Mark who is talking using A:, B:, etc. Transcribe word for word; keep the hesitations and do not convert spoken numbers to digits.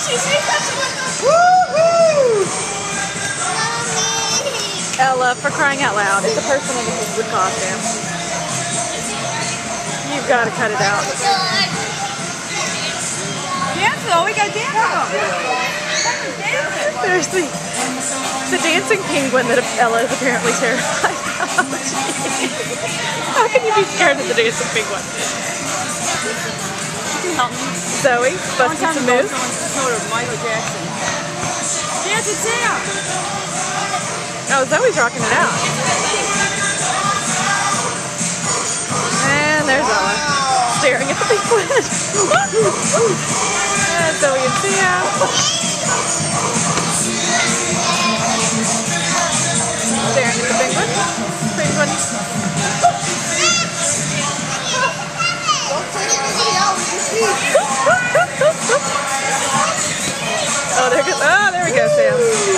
A: Woohoo! Ella, for crying out loud, it's a person in a penguin costume. You've got to cut it out.
B: Dance though, we got dance.
A: There's the the dancing penguin that Ella is apparently terrified of. How can you be scared of the dancing penguin? Zoe, busting some moves.
B: Michael Jackson. Dance it down.
A: Oh, Zoe's rocking it out. And there's Ella, staring at the penguin. And Zoe and Sia. Staring at the penguin. Penguin. Oh, there goes. Oh, there we go, Sam.